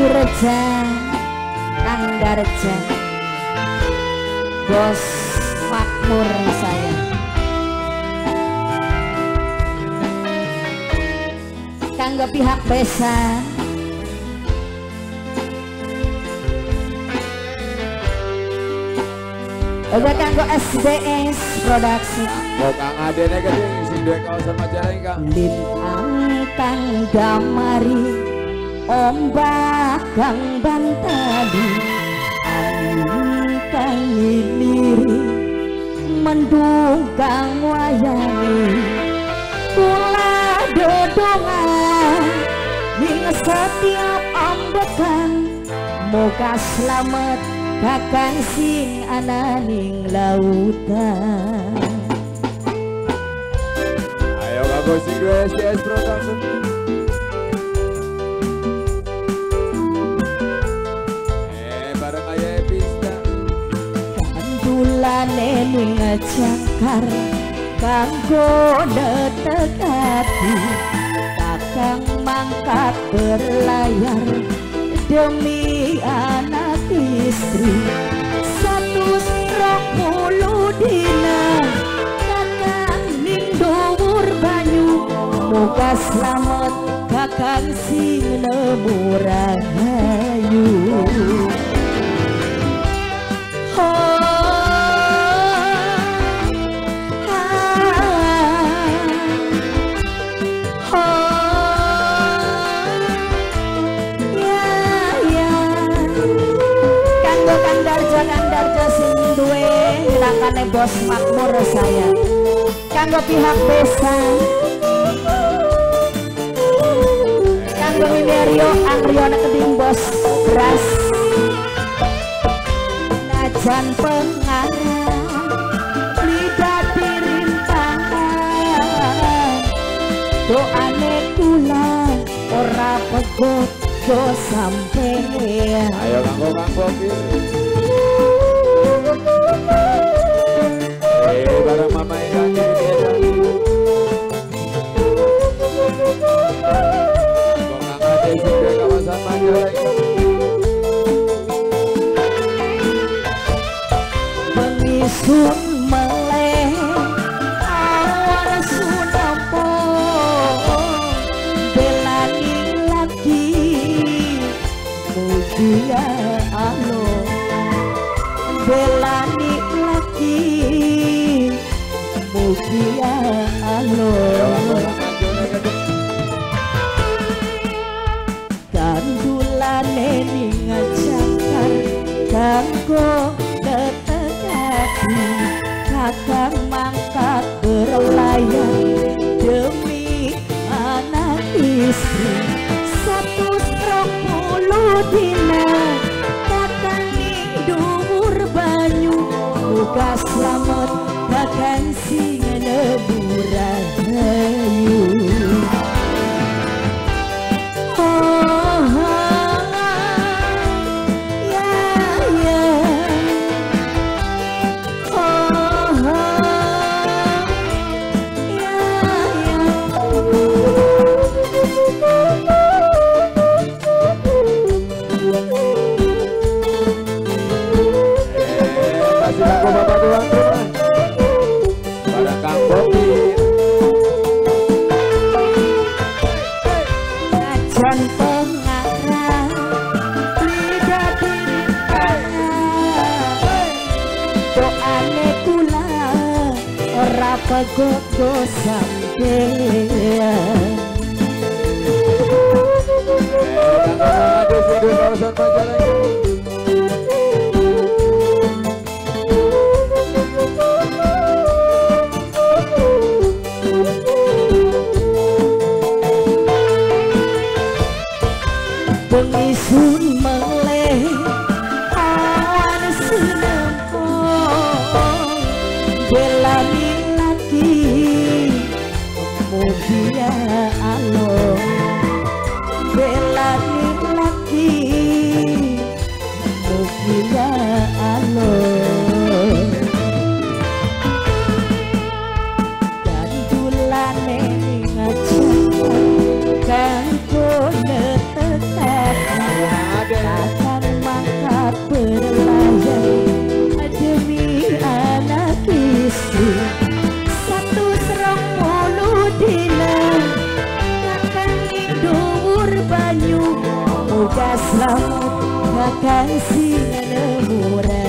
Durja Kang Darja Bos Makmur saya kanggo pihak besan udah kanggo SDS Production Kang Adene gede sing duwe kaosan Majalengka lintang kang damari ombak kang bantali angin kang nyiniri mendung kang wayani kula dodongan ning setiap ambekan moga selamat kakang sing ana ning lautan ayo kanggo sing duwe SDS Production bareng aya Pista kandulane ning jangkar kanggo detekati kakang mangkat berlayar demi anak istri 120 dina kakang ning dhuwur banyu moga selamat kakang sing nemu rahayu Bos Makmur saya kanggo pihak besan kanggo Minerio Angriona Keding Bos Beras najan pengarang lidah dirintangan doane kula ora pegot do sampeyan ayo kanggo bareng mama yang Kang Ade sing duwe kawasan Majalengka pengisun meleh awan sunampo belani lagi mugia alo belani lagi mugia alo kandulane ning jangkar kanggo detekati kakang mangkat berlayar demi anak istri 120 dina kakang ning dhuwur banyu muga selamat kakang sing nemu rahayu Bapak tuan rumah bareng Kang Bobi najan pengarang lidah dirintangan doane kula ora pegot do sampeyan Kang Ade sing duwe kawasan Majalengka pengisun meleh awan sinempo belani lagi mugia alo belani lagi selamat kakang singa nemura